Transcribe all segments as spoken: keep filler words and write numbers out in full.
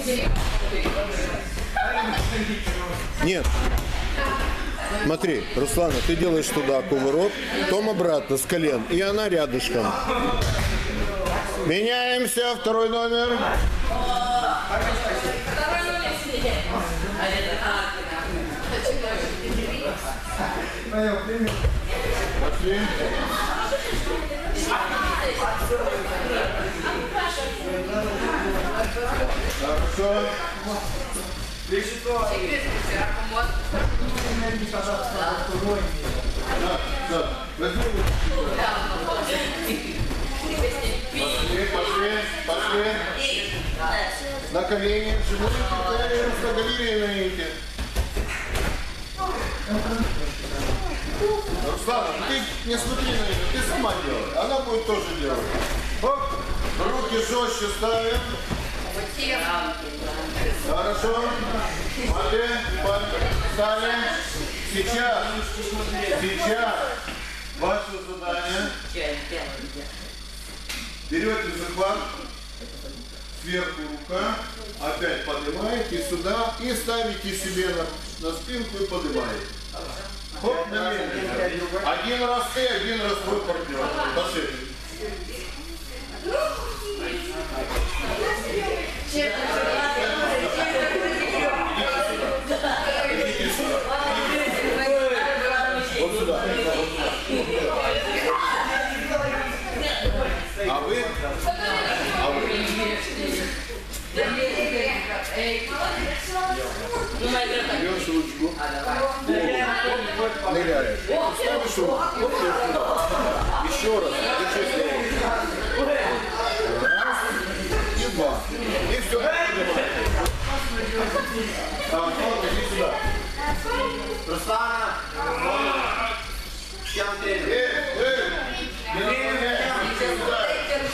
Нет. Смотри, Руслана, ты делаешь туда кувырок, потом обратно с колен, и она рядышком. Меняемся, второй номер. Пошли. Хорошо. Да, да. Возьми. Пошли, пошли, пошли. На колени. На колени на нике. Руслана, ты не смотри на нее, ты сама делай. Она будет тоже делать. Оп, руки жестче ставим. Хорошо. Смотри, встали. Сейчас, сейчас ваше задание. Берете захват, сверху рука, опять поднимаете сюда и ставите себе на, на спинку и поднимаете. Хоп, на медленно. Один раз ты, один раз твой партнер. Пошли. Вот сюда. А вы? А вы? Берешь ручку. Ныряешь. Ставишь руку. Еще раз. Держи слово. Раз. И два. И все. Так, иди сюда. Руслана. Эй, эй. Не наклоняйся сюда.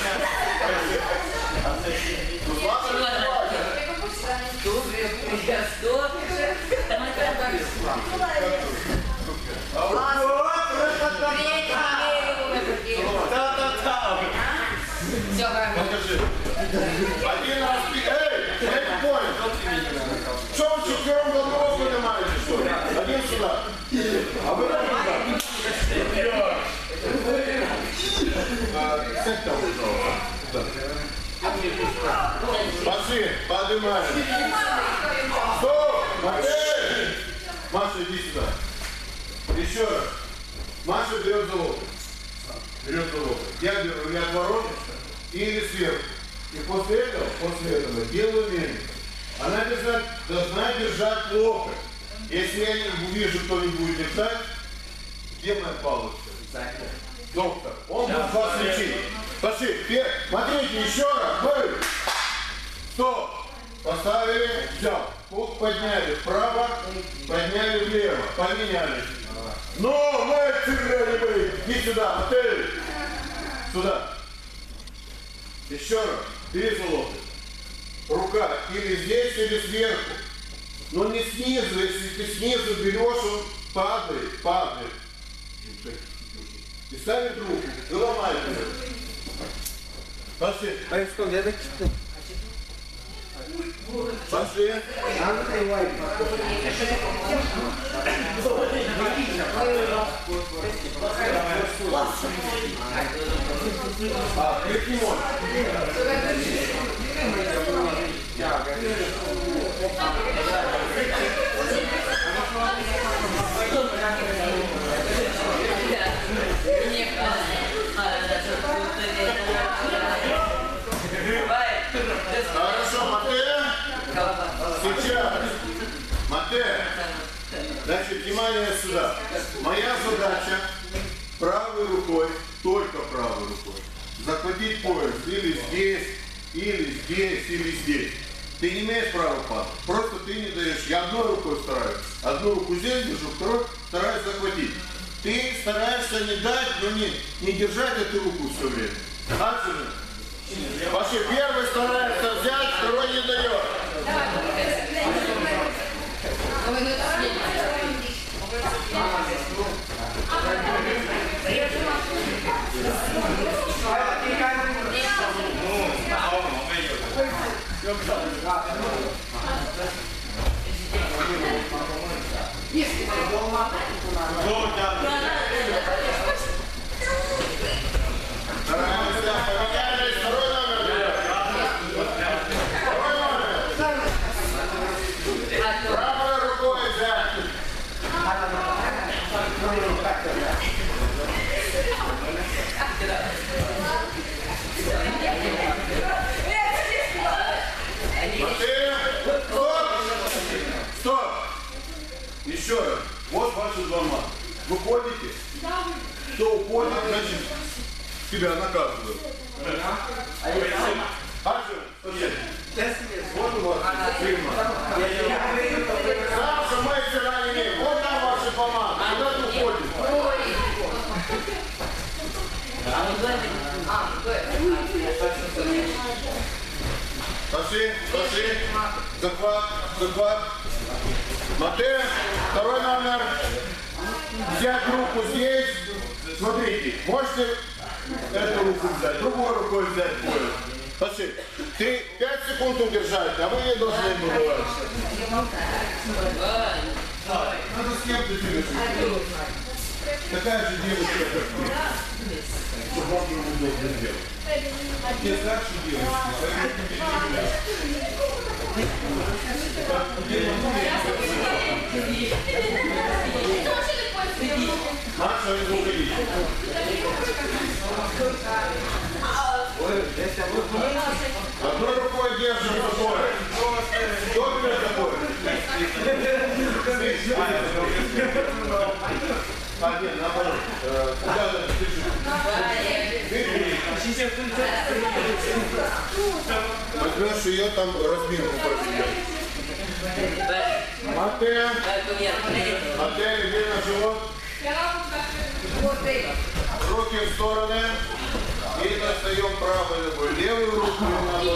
Покажи. Один раз. Эй, эй, понял. Что вы четвером голову поднимаете, что ли? Один сюда. А вы туда. Сядь там, пошли, поднимаем. Стоп! Матвей! Маша, иди сюда. Еще раз. Маша берет за локоть. Берет за локоть. Я беру или от ворот, или сверху. И после этого, после этого делаю медленно. Она обязательно должна держать локоть. Если я не увижу, кто не будет держать, где моя палочка? Доктор, он будет вас лечить. Пошли, смотрите, еще раз. Мы. Стоп. Поставили, взял. Пух подняли вправо, подняли влево, поменялись. Ну, мы отсыграли бы. Иди сюда, Матвей. Сюда. Еще раз. Бери за локоть. Рука или здесь, или сверху. Но не снизу. Если ты снизу берешь, он падает, падает. И ставит руку, и ломает ее. Пошли. Пошли. А, крикни мой. Хорошо, Матвей. Сейчас. Матвей. Значит, внимание сюда. Моя задача правой рукой, только правой рукой, захватить пояс или здесь, или здесь, или здесь. Ты не имеешь права падать. Просто ты не даешь. Я одной рукой стараюсь. Одну руку здесь держу, второй стараюсь захватить. Ты стараешься не дать, но не, не держать эту руку все время. Отсюда. Пошли. Первый старается взять, второй не дает. Еще раз. Вот ваши два мата. Выходите. Кто уходит, значит тебя наказывают. Аджи, вот у вас фирма. Саша, мы вчера не имеем. Вот там ваши два мата. Куда ты уходишь? Пошли, пошли. Захват, захват. Матэ, второй номер. Взять руку здесь. Смотрите, можете эту руку взять, другой рукой взять пояс. Пошли. Ты пять секунд удержать, а вы не должны бывать. Надо с кем-то тебе. Такая же девочка, как ты. Чтобы вам было удобно сделать. Те старшие девочки, Маша, не уходите. Одной рукой держим такое. Кто тебя такое? А, нет, наоборот. Куда ты возьмешь ее, там разминку поменять. Матэ. Матэ, иди на живот. Руки в стороны. И достаем правую ногу. Левую руку надо.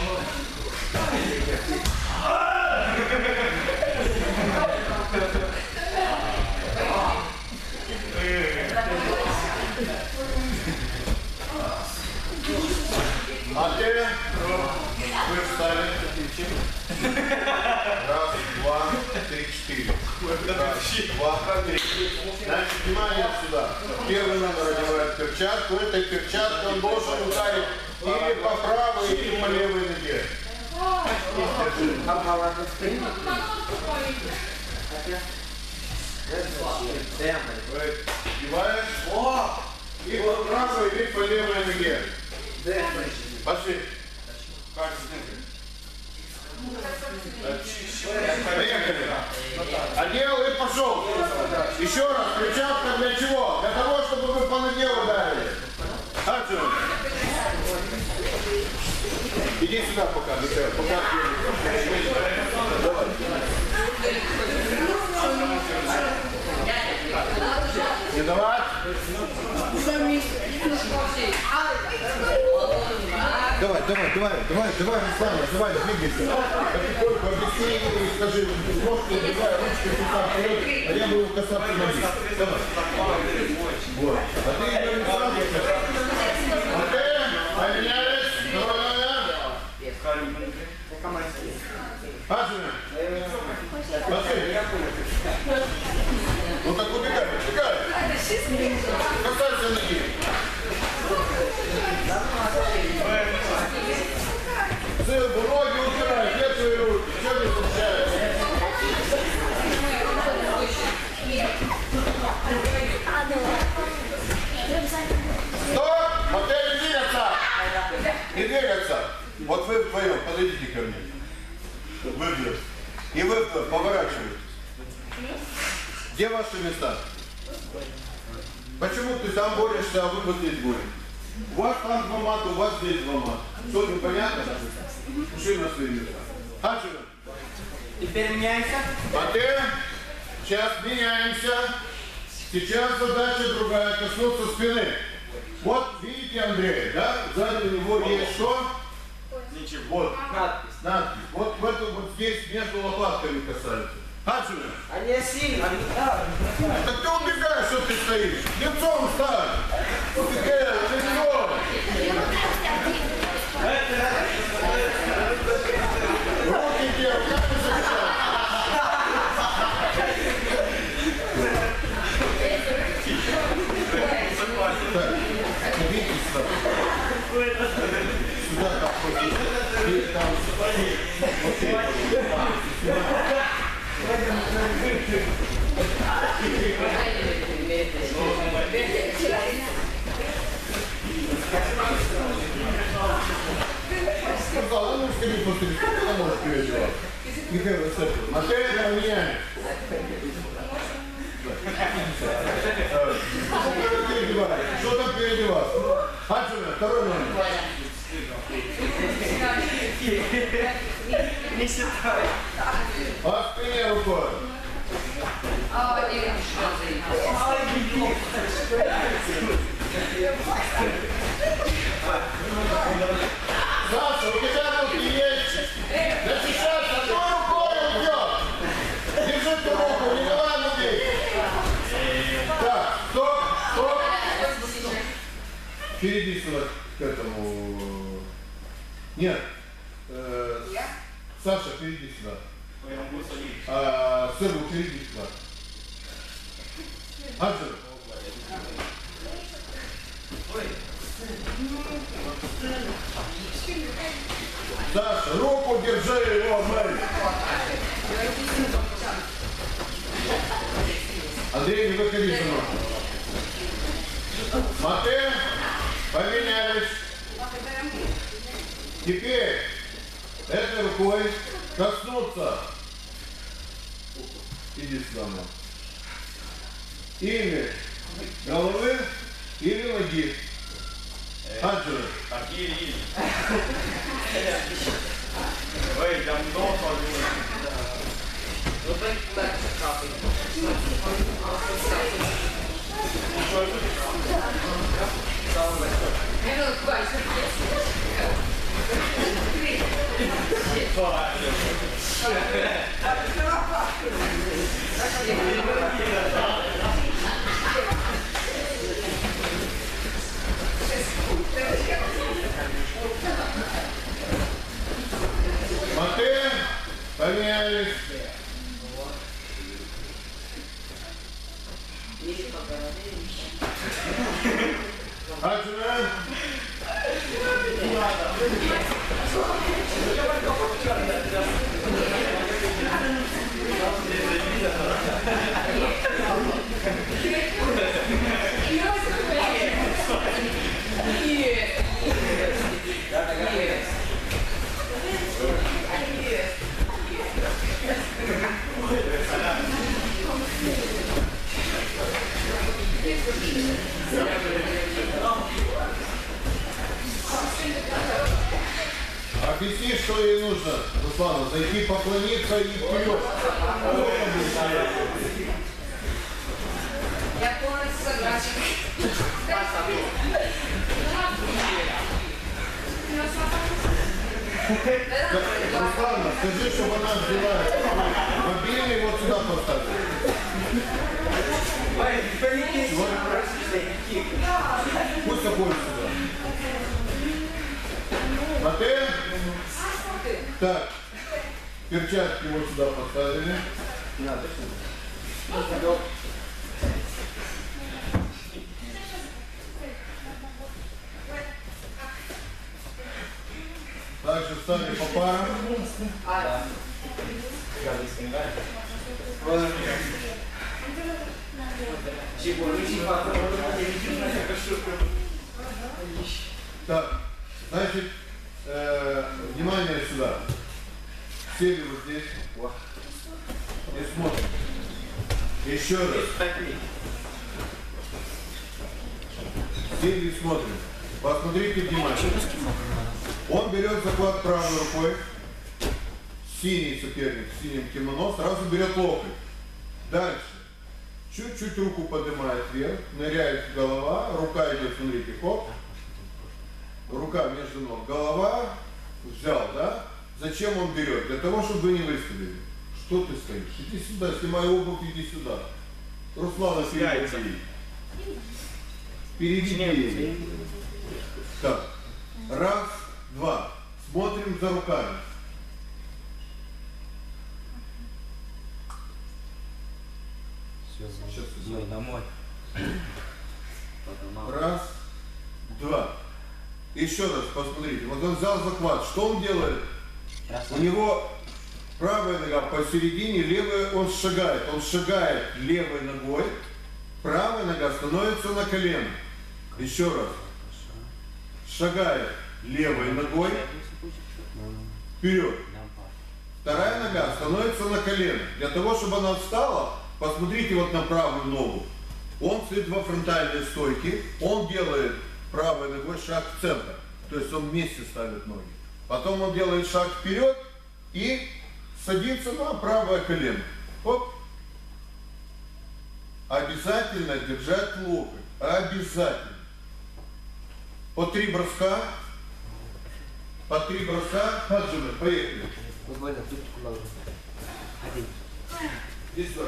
Матэ. Вы встали. Раз, два, три, четыре. Раз, два, три. Значит, внимание сюда. Первый номер одевает перчатку. Этой перчаткой он должен ударить или по правой, или по левой ноге. Одеваешь и по правой, или по левой ноге. Пошли. Поехали. Одел и пошел. Еще раз, перчатка для чего? Для того, чтобы вы по ноге ударили. Аджи. Иди сюда пока, Михаил, пока. Давай. Не давай. Давай, давай, давай, давай, давай, Руслан, давай, двигайся. Потихоньку объясни и скажи, ножку убегай, ручки сюда вперед, а я буду касаться ноги. Давай. Вот. А ты ее не сам. Окей, поменялись. Ажина. Пошли. Ну так убегай, убегай. Касайся ноги. Сын, ноги убирай, где твои руки? Что ты случается? Стоп! Матэ, не двигаться! Не двигаться! Вот вы вдвоем, подойдите ко мне. Вы вдвоем. И вы вдвоем, поворачиваетесь. Где ваши места? Почему ты там борешься, а вы вот здесь боретесь? У вас там два мата, у вас здесь два мата. Что, непонятно? Ушли на свои места. Хаджина. Теперь меняемся. Матэ, сейчас меняемся. Сейчас задача другая, коснуться спины. Вот видите, Андрей, да? Сзади у него есть что? Ничего. Вот. Надпись. Надпись. Вот в этом вот здесь между лопатками касается. Хаджина. Они сильно. Да. Так ты убегаешь, что ты стоишь? Лицом встань! Убегай, лицом! Руки Сказал, ну скажи после, сколько ты можешь переживать? Михаил Васильевич, Матвей, поменяй. Что там переодеваться? Отсюда, второй номер. Не считай. По спине рукой. Саша, у тебя руки есть? Да сейчас одной рукой уйдет. Держи ту руку, не давай нуди. Так, стоп, стоп. Перейди сюда к этому. Нет. Э, Саша, перейди сюда. А, Сыру, перейди сюда. Аджер. Саша, руку держи его, Мэй. Андрей, не выходи со мной. Матвей, поменялись. Теперь этой рукой коснуться. Иди сюда, мой. Или головы, или ноги. Аджер. Какие Ой, давно Ну так так капает. Матвей, поменялись. Аджер. Объясни, что ей нужно, Руслана, зайти поклониться и вперед. Я полностью согласен. Руслана, скажи, чтобы она взяла мобильный вот сюда поставила. Пусть заходит сюда. Матвей? Так, перчатки вот сюда поставили. Также встали по парам. Так, значит, э, внимание сюда. Сели вот здесь. И смотрим. Еще раз. Сели и смотрим. Посмотрите внимательно. Он берет захват правой рукой. Синий соперник, синим кимоно, сразу берет локоть. Дальше. Чуть-чуть руку поднимает вверх, ныряет голова, рука идет, смотрите, хоп. Рука между ног. Голова взял, да? Зачем он берет? Для того, чтобы вы не выставили. Что ты стоишь? Иди сюда, снимай обувь, иди сюда. Руслана, перейди. Перейди. Так. Раз, два. Смотрим за руками. Сейчас Ой, домой. Раз, два. Еще раз посмотрите. Вот он взял захват. Что он делает? У него правая нога посередине, левая он шагает. Он шагает левой ногой, правая нога становится на колено. Еще раз. Шагает левой ногой вперед. Вторая нога становится на колено. Для того, чтобы она встала, посмотрите вот на правую ногу. Он стоит во фронтальной стойке, он делает правой ногой шаг в центр. То есть он вместе ставит ноги. Потом он делает шаг вперед и садится на правое колено. Оп. Обязательно держать локоть. Обязательно. По три броска. По три броска. Поджимай. Поехали. Буквально тут куда-то. Один. Здесь сверху.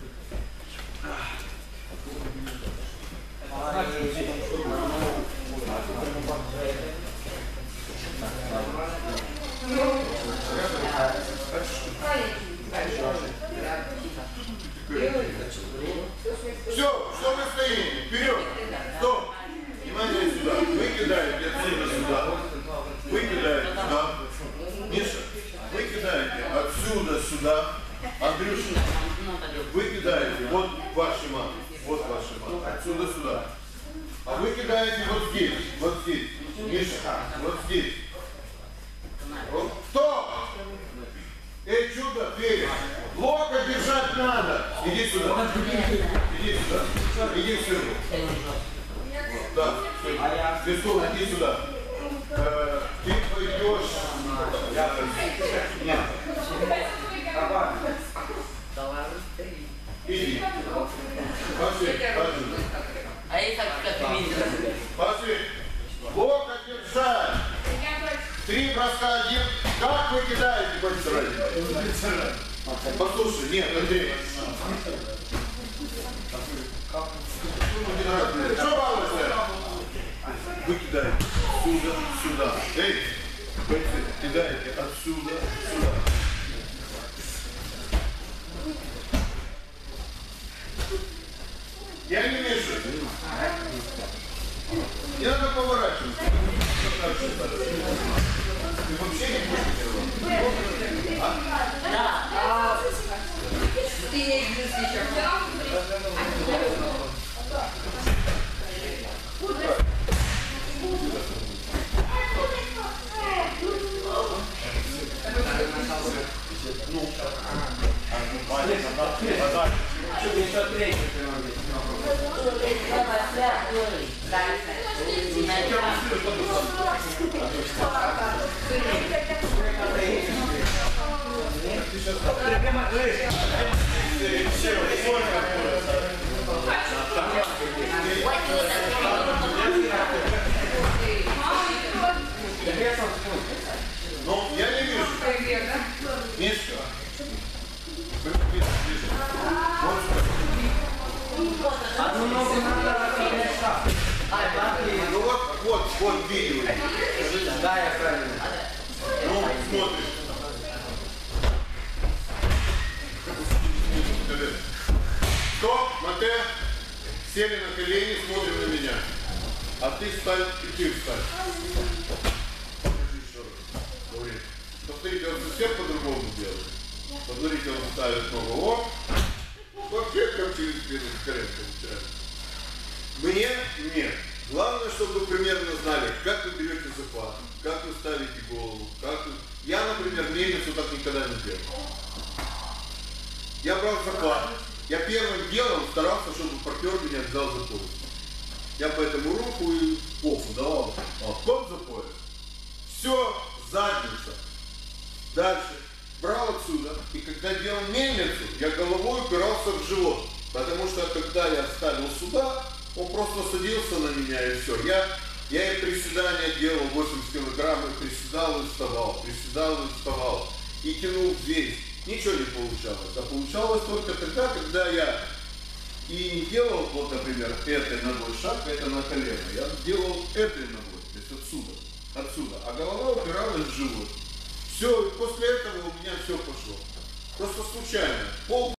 Все, что вы стоите? Вперед! Стоп! Внимание сюда. Вы кидаете отсюда сюда. Вы кидаете сюда. Миша, вы кидаете отсюда сюда. Андрюша, вы кидаете вот ваши мат. Вот ваши мат. Отсюда сюда. А вы кидаете вот здесь. Вот здесь. Миша, вот здесь. Вот. Стоп! Эй, чудо, перец! Локоть держать надо! Иди сюда. Иди сюда. Иди сюда. Вот, да. Свистун, иди сюда. Э, ты пойдешь. Нет. Иди. Пошли, пошли. А я так как видел. Пошли. Локоть держать. Три броска один. Как вы кидаете, быстро? Послушай, нет, Андрей. Что балуешься? Вы кидаете отсюда, сюда. Эй, бойцы, кидаете отсюда, сюда. Я не вижу. Не надо поворачиваться. Ты вообще не будешь делать? Да. Ты не играешь сейчас. Ну, я не вижу. Мишка. Вот Одну ногу надо. ну вот, вот, вот видео. Да, я правильно. Ну, смотришь. Стоп, Мате. Сели на колени, смотрим на меня. А ты встань, и ты встань. Покажи еще раз. Говори. Повторите, он совсем по-другому делает. Посмотрите, он ставит ногу. О! Вообще как через спину скорее получается. Мне нет. Главное, чтобы вы примерно знали, как вы берете захват, как вы ставите голову, как вы... Я, например, мельницу так никогда не делал. Я брал захват. Я первым делом старался, чтобы партнер меня взял за пояс. Я поэтому руку и попу давал. Хоп за пояс. Все, задница. Дальше. Брал отсюда. И когда делал мельницу, я головой упирался в живот. Потому что когда я ставил сюда, он просто садился на меня и все. Я, я и приседания делал восемьдесят килограмм, и приседал и вставал, приседал и вставал. И тянул здесь. Ничего не получалось. А получалось только тогда, когда я и не делал, вот, например, этой ногой шаг, это на колено. Я делал этой ногой, то есть отсюда, отсюда. А голова упиралась в живот. Все, и после этого у меня все пошло. Просто случайно. Пол